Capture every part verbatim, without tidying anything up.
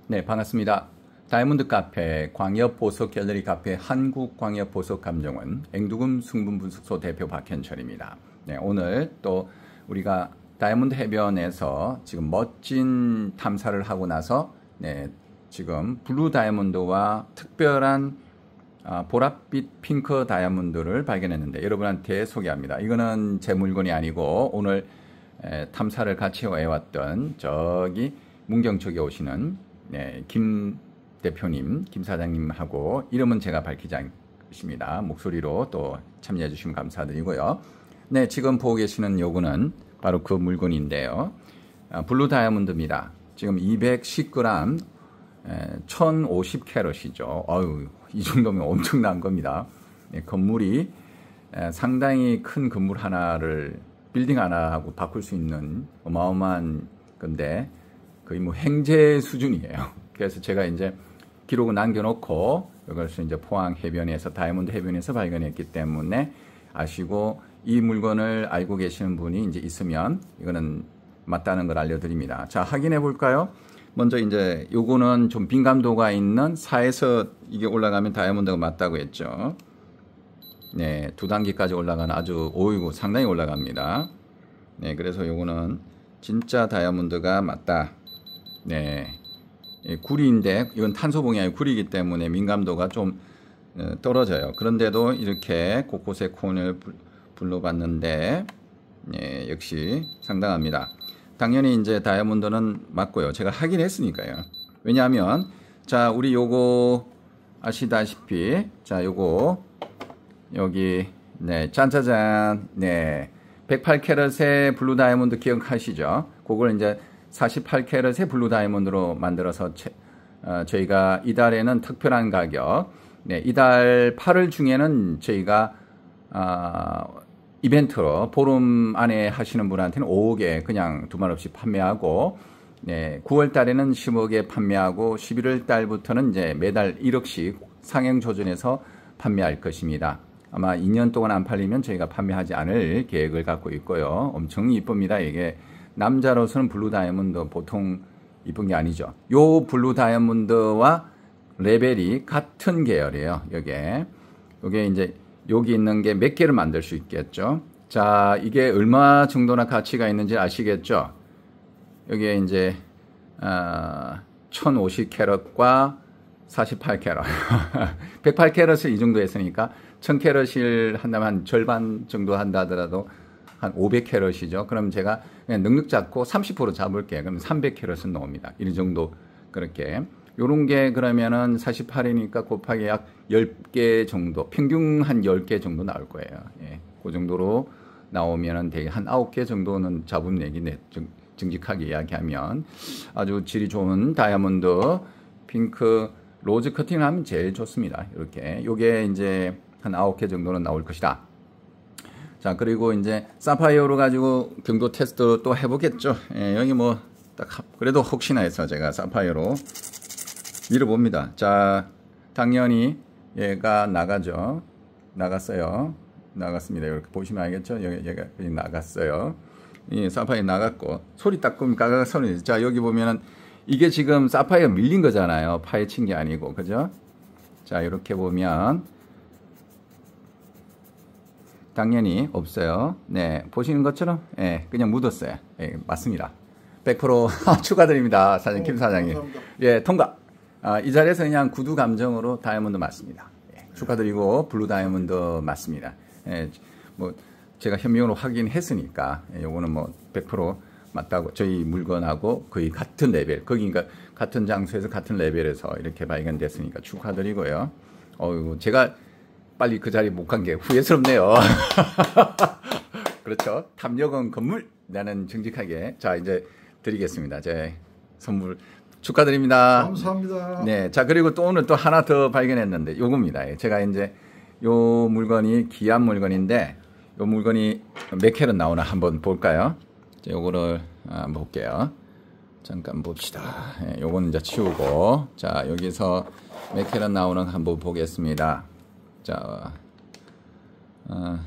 네, 반갑습니다. 다이아몬드 카페, 광역보석 갤러리 카페 한국광역보석감정원 앵두금 승분분석소 대표 박현철입니다. 네, 오늘 또 우리가 다이아몬드 해변에서 지금 멋진 탐사를 하고 나서 네, 지금 블루 다이아몬드와 특별한 아, 보랏빛 핑크 다이아몬드를 발견했는데 여러분한테 소개합니다. 이거는 제 물건이 아니고 오늘 에, 탐사를 같이 해왔던 저기 문경 쪽에 오시는 네, 김 대표님, 김 사장님하고 이름은 제가 밝히지 않습니다. 목소리로 또 참여해 주시면 감사드리고요. 네, 지금 보고 계시는 요거는 바로 그 물건인데요. 아, 블루 다이아몬드입니다. 지금 이백십 그램 에, 천오십 캐럿이죠. 어유, 이 정도면 엄청난 겁니다. 네, 건물이 에, 상당히 큰 건물 하나를 빌딩 하나하고 바꿀 수 있는 어마어마한 건데 거의 뭐 행제 수준이에요. 그래서 제가 이제 기록을 남겨놓고 이것을 이제 포항 해변에서 다이아몬드 해변에서 발견했기 때문에 아시고 이 물건을 알고 계시는 분이 이제 있으면 이거는 맞다는 걸 알려드립니다. 자, 확인해 볼까요? 먼저 이제 요거는 좀 민감도가 있는 사에서 이게 올라가면 다이아몬드가 맞다고 했죠. 네, 두 단계까지 올라가는 아주 오이고 상당히 올라갑니다. 네, 그래서 요거는 진짜 다이아몬드가 맞다. 네, 구리인데 이건 탄소봉이 아니고 구리이기 때문에 민감도가 좀 떨어져요. 그런데도 이렇게 곳곳에 콘을 불러봤는데 네, 역시 상당합니다. 당연히 이제 다이아몬드는 맞고요. 제가 확인했으니까요. 왜냐하면 자, 우리 요거 아시다시피 자, 요거 여기 네, 짠짜잔 네, 백팔 캐럿의 블루 다이아몬드 기억하시죠? 그걸 이제 사십팔 캐럿의 블루 다이아몬드로 만들어서 채, 어, 저희가 이달에는 특별한 가격 네, 이달 팔월 중에는 저희가 어, 이벤트로 보름 안에 하시는 분한테는 오억 개 그냥 두말 없이 판매하고 네, 구월 달에는 십억 개 판매하고 십일월 달부터는 이제 매달 일억씩 상향 조정해서 판매할 것입니다. 아마 이 년 동안 안 팔리면 저희가 판매하지 않을 계획을 갖고 있고요. 엄청 이쁩니다. 이게 남자로서는 블루 다이아몬드 보통 이쁜 게 아니죠. 요 블루 다이아몬드와 레벨이 같은 계열이에요. 요게 요게 이제 여기 있는 게 몇 개를 만들 수 있겠죠. 자, 이게 얼마 정도나 가치가 있는지 아시겠죠? 여기에 이제 어, 천오십 캐럿과 사십팔 캐럿 백팔 캐럿을 이 정도 했으니까 천 캐럿을 한다면 한 절반 정도 한다 하더라도 한 오백 캐럿이죠. 그럼 제가 그냥 넉넉 잡고 삼십 퍼센트 잡을게요. 그럼 삼백 캐럿은 나옵니다. 이 정도 그렇게. 요런 게 그러면은 사십팔이니까 곱하기 약 십 개 정도, 평균 한 십 개 정도 나올 거예요. 예. 그 정도로 나오면은 되게 한 아홉 개 정도는 잡음 내기 내, 정, 정직하게 이야기하면 아주 질이 좋은 다이아몬드 핑크 로즈 커팅을 하면 제일 좋습니다. 이렇게. 요게 이제 한 아홉 개 정도는 나올 것이다. 자, 그리고 이제 사파이어로 가지고 경도 테스트 또 해보겠죠. 예, 여기 뭐 딱 그래도 혹시나 해서 제가 사파이어로 밀어봅니다. 자, 당연히 얘가 나가죠. 나갔어요. 나갔습니다. 이렇게 보시면 알겠죠? 여기, 얘가 나갔어요. 이 사파이어 나갔고 소리 딱 끄면 까가가 소리. 자, 여기 보면은 이게 지금 사파이어 밀린 거잖아요. 파헤친 게 아니고, 그죠? 자, 이렇게 보면 당연히 없어요. 네, 보시는 것처럼 예, 그냥 묻었어요. 예, 맞습니다. 백 퍼센트 축하드립니다. 사장 김 사장님. 감사합니다. 예, 통과. 아, 이 자리에서 그냥 구두 감정으로 다이아몬드 맞습니다. 예, 축하드리고 블루 다이아몬드 맞습니다. 예, 뭐 제가 현명으로 확인했으니까 예, 요거는 뭐 백 퍼센트 맞다고 저희 물건하고 거의 같은 레벨, 거기 그러니까 같은 장소에서 같은 레벨에서 이렇게 발견됐으니까 축하드리고요. 어이구, 제가 빨리 그 자리에 못 간 게 후회스럽네요. 그렇죠. 탐욕은 건물. 나는 정직하게. 자, 이제 드리겠습니다. 제 선물 축하드립니다. 감사합니다. 네. 자, 그리고 또 오늘 또 하나 더 발견했는데 요겁니다. 제가 이제 요 물건이 귀한 물건인데 요 물건이 몇 캐럿 나오나 한번 볼까요? 자, 요거를 한번 볼게요. 잠깐 봅시다. 네, 요거는 이제 치우고 자, 여기서 몇 캐럿 나오는 한번 보겠습니다. 자, 어,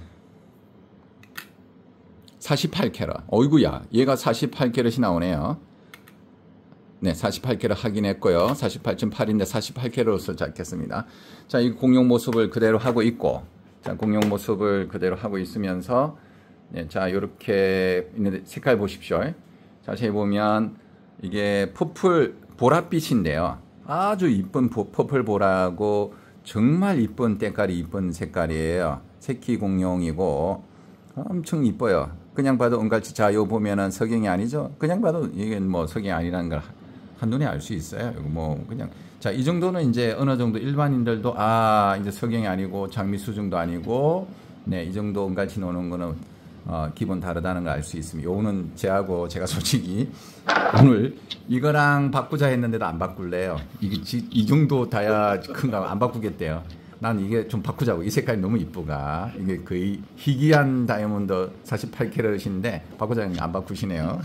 사십팔 캐럿. 어이구야, 얘가 사십팔 캐럿이 나오네요. 네, 사십팔 캐럿 확인했고요. 사십팔 점 팔인데 사십팔 캐럿을 잡겠습니다. 자, 이 공룡 모습을 그대로 하고 있고, 자, 공룡 모습을 그대로 하고 있으면서, 네, 자, 요렇게 있는데 색깔 보십시오. 자세히 보면 이게 퍼플 보랏빛인데요. 아주 이쁜 퍼플 보라고 정말 이쁜 때깔이 이쁜 색깔이에요. 새끼 공룡이고 엄청 이뻐요. 그냥 봐도 은갈치. 자, 요 보면은 석영이 아니죠? 그냥 봐도 이게 뭐 석영이 아니라는 걸 한눈에 알 수 있어요. 이거 뭐 그냥 자, 이 정도는 이제 어느 정도 일반인들도 아, 이제 석영이 아니고 장미수중도 아니고 네, 이 정도 은갈치 노는 거는 어, 기본 다르다는 걸 알 수 있습니다. 요거는 제하고 제가 솔직히 오늘 이거랑 바꾸자 했는데도 안 바꿀래요. 이게 지, 이 정도 다야 큰가 안 바꾸겠대요. 난 이게 좀 바꾸자고. 이 색깔이 너무 이쁘가. 이게 거의 희귀한 다이아몬드 사십팔 캐럿인데 바꾸자니 안 바꾸시네요.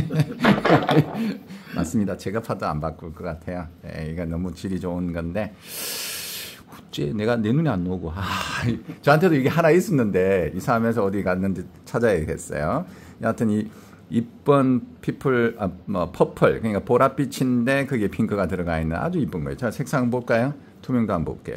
맞습니다. 제가 봐도 안 바꿀 것 같아요. 네, 이거 너무 질이 좋은 건데 어째 내가 내 눈에 안 오고. 아, 저한테도 이게 하나 있었는데 이사하면서 어디 갔는지 찾아야겠어요. 여하튼 이 이쁜 피플, 아, 뭐 퍼플, 그러니까 보랏빛인데 그게 핑크가 들어가 있는 아주 이쁜 거예요. 자, 색상 볼까요? 투명도 한번 볼게요.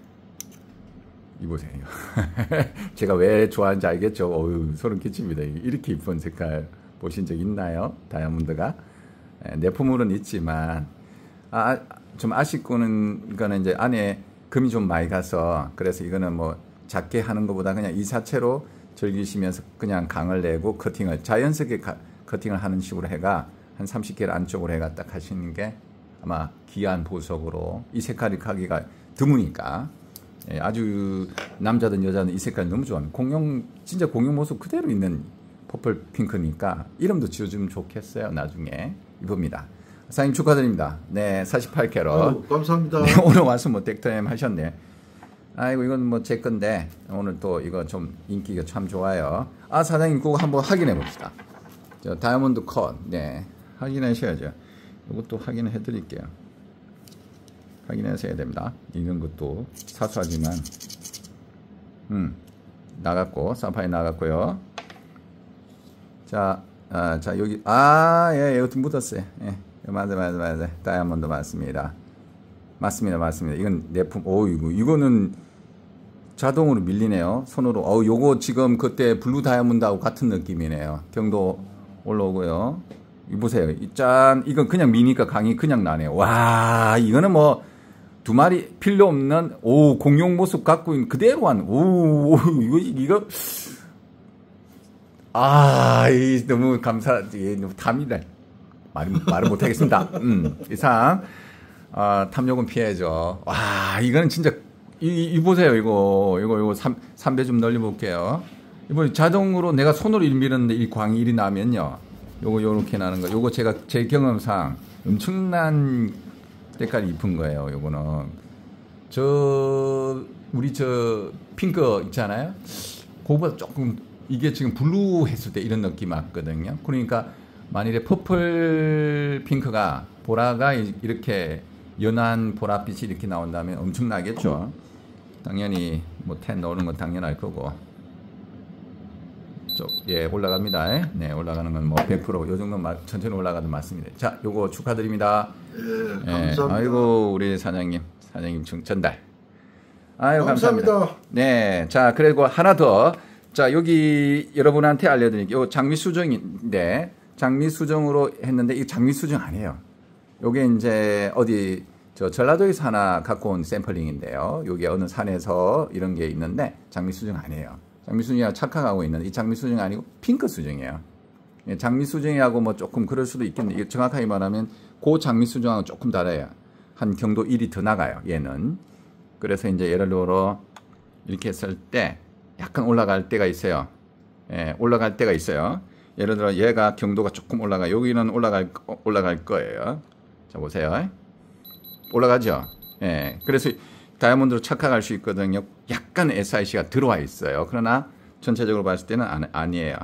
이 보세요. 제가 왜 좋아하는지 알겠죠? 어휴, 소름 끼칩니다. 이렇게 이쁜 색깔 보신 적 있나요? 다이아몬드가 내품으로는 있지만 아, 좀 아쉽고는 거는 이제 안에 금이 좀 많이 가서 그래서 이거는 뭐 작게 하는 것보다 그냥 이 자체로 즐기시면서 그냥 강을 내고 커팅을 자연스럽게 가, 커팅을 하는 식으로 해가 한 삼십 개를 안쪽으로 해가 딱 하시는 게 아마 귀한 보석으로 이 색깔이 가기가 드무니까 예, 아주 남자든 여자든 이 색깔 너무 좋아합니다. 공룡 진짜 공룡 모습 그대로 있는 퍼플 핑크니까 이름도 지어주면 좋겠어요. 나중에 이쁩니다. 사장님 축하드립니다. 네, 사십팔 캐럿. 아유, 감사합니다. 네, 오늘 와서 뭐 덱터엠 하셨네. 아이고 이건 뭐 제 건데 오늘 또 이거 좀 인기가 참 좋아요. 아, 사장님 그거 한번 확인해 봅시다. 저 다이아몬드 컷. 네, 확인하셔야죠. 이것도 확인해 드릴게요. 확인하셔야 됩니다. 이런 것도 사소하지만 음 나갔고 사파이 나갔고요. 자, 아, 자 여기 아, 예, 여기 묻었어요. 예, 맞아, 맞아, 맞아. 다이아몬드 맞습니다. 맞습니다, 맞습니다. 이건 내품. 오, 이거 이거는 자동으로 밀리네요. 손으로. 어, 요거 지금 그때 블루 다이아몬드하고 같은 느낌이네요. 경도 올라오고요. 이 보세요. 짠, 이건 그냥 미니까 강이 그냥 나네요. 와, 이거는 뭐 두 마리 필요 없는 오 공룡 모습 갖고 있는 그대로 한 오 이거 이거 아, 이 너무 감사, 예, 너무 탐이다. 말 말을 못 하겠습니다. 음, 이상 아, 탐욕은 피해야죠. 와, 이거는 진짜 이, 이 보세요. 이거 이거 이거 삼 배 좀 넓려 볼게요. 이번 자동으로 내가 손으로 일밀었는데 이 광이 일이 나면요. 요거 요렇게 나는 거. 요거 제가 제 경험상 엄청난 색깔이 이쁜 거예요. 요거는 저 우리 저 핑크 있잖아요. 그거보다 조금 이게 지금 블루 했을 때 이런 느낌 왔거든요. 그러니까 만일에 퍼플 핑크가 보라가 이렇게 연한 보랏빛이 이렇게 나온다면 엄청나겠죠. 당연히 뭐 텐 넣는 건 당연할 거고. 쪽, 예, 올라갑니다. 네, 올라가는 건 뭐 백 퍼센트 요 정도는 천천히 올라가도 맞습니다. 자, 요거 축하드립니다. 예, 감사합니다. 예, 아이고 우리 사장님, 사장님 전달. 아유, 감사합니다. 감사합니다. 네, 자, 그리고 하나 더. 자, 여기 여러분한테 알려드릴게요. 요 장미수정인데 장미수정으로 했는데 이 장미수정 아니에요. 요게 이제 어디 저 전라도에서 하나 갖고 온 샘플링인데요. 요게 어느 산에서 이런 게 있는데 장미수정 아니에요. 장미수정이라고 착각하고 있는데 이 장미수정 아니고 핑크수정이에요. 예, 장미수정이하고 뭐 조금 그럴 수도 있겠는데 정확하게 말하면 그 장미수정하고 조금 달라요. 한 경도 일이 더 나가요. 얘는. 그래서 이제 예를 들어 이렇게 했을 때 약간 올라갈 때가 있어요. 예, 올라갈 때가 있어요. 예를 들어 얘가 경도가 조금 올라가. 여기는 올라갈 올라갈 거예요. 자 보세요. 올라가죠. 예, 그래서 다이아몬드로 착각할 수 있거든요. 약간 에스아이씨가 들어와 있어요. 그러나 전체적으로 봤을 때는 아니, 아니에요.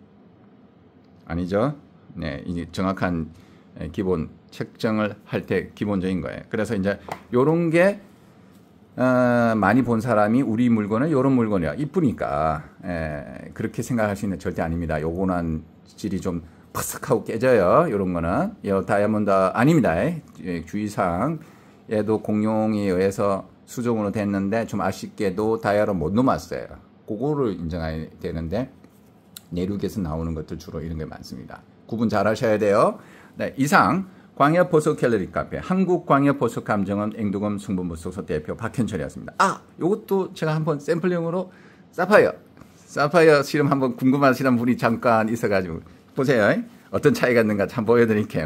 아니죠. 네, 이게 정확한 기본 책정을 할 때 기본적인 거예요. 그래서 이제 요런 게 어, 많이 본 사람이 우리 물건은 요런 물건이야 이쁘니까 에, 그렇게 생각할 수 있는 절대 아닙니다. 요거는 질이 좀 퍼석하고 깨져요. 이런 거는 이 다이아몬드 아닙니다. 주의사항 얘도 공룡에 의해서 수정으로 됐는데 좀 아쉽게도 다이아로 못 넘었어요. 그거를 인정해야 되는데 내륙에서 나오는 것들 주로 이런 게 많습니다. 구분 잘 하셔야 돼요. 네, 이상 광역 보석 갤러리 카페 한국 광역 보석 감정원 앵두금 승분부속소 대표 박현철이었습니다. 아, 이것도 제가 한번 샘플링으로 사파이어 사파이어 실험 한번 궁금하시는 분이 잠깐 있어가지고 보세요. 어떤 차이가 있는가 참 보여드릴게요.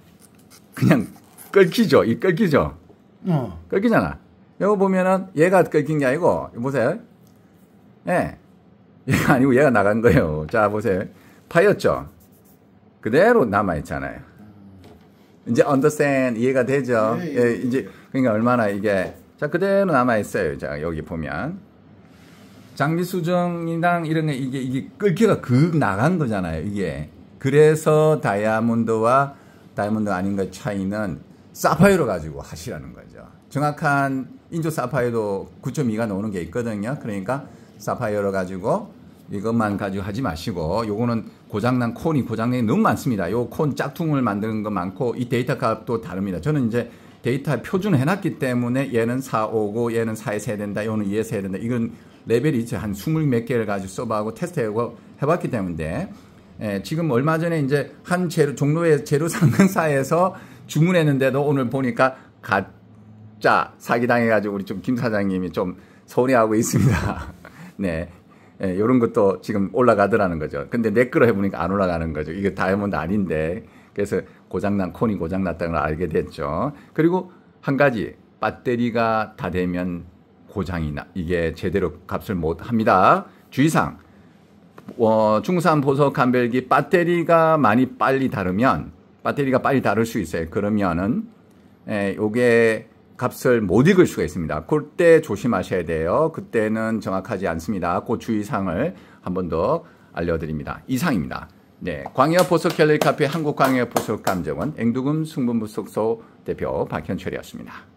그냥 끓기죠. 이 끓기죠. 어. 끓기잖아. 이거 보면은 얘가 끓긴 게 아니고 이거 보세요. 예, 얘가 아니고 얘가 나간 거예요. 자 보세요. 파였죠. 그대로 남아 있잖아요. 이제 understand 이해가 되죠. 예, 예, 예, 이제 그러니까 얼마나 이게 자 그대로 남아 있어요. 자 여기 보면 장비 수정이랑 이런 게 이게 이게 끓기가 극 나간 거잖아요. 이게 그래서 다이아몬드와 다이아몬드 아닌 것 차이는 사파이어로 가지고 하시라는 거죠. 정확한 인조 사파이어도 구 점 이가 나오는 게 있거든요. 그러니까 사파이어로 가지고 이것만 가지고 하지 마시고 요거는 고장난 콘이 고장난이 너무 많습니다. 요 콘 짝퉁을 만드는 거 많고 이 데이터 값도 다릅니다. 저는 이제 데이터 표준을 해놨기 때문에 얘는 사 오고 얘는 사에 세야 된다. 얘는 이에 세야 된다. 이건 레벨이 이제 한 스물 몇 개를 가지고 써보고 테스트하고 해봤기 때문에 예, 지금 얼마 전에 이제 한 재료 종로의 재료 상명사에서 주문했는데도 오늘 보니까 가짜 사기당해가지고 우리 좀 김 사장님이 좀 서운해하고 있습니다. 네. 예, 이런 것도 지금 올라가더라는 거죠. 근데 내 거로 해보니까 안 올라가는 거죠. 이게 다이아몬드 아닌데. 그래서 고장난 콘이 고장났다는 걸 알게 됐죠. 그리고 한 가지 배터리가 다 되면 고장이 나. 이게 제대로 값을 못 합니다. 주의사항. 어, 중산 보석 감별기 배터리가 많이 빨리 다르면 배터리가 빨리 다를 수 있어요. 그러면은 예, 요게 값을 못 읽을 수가 있습니다. 그때 조심하셔야 돼요. 그때는 정확하지 않습니다. 그 주의사항을 한 번 더 알려드립니다. 이상입니다. 네, 광역 보석 갤러리 카페 한국 광역 보석 감정원 앵두금 승분부속소 대표 박현철이었습니다.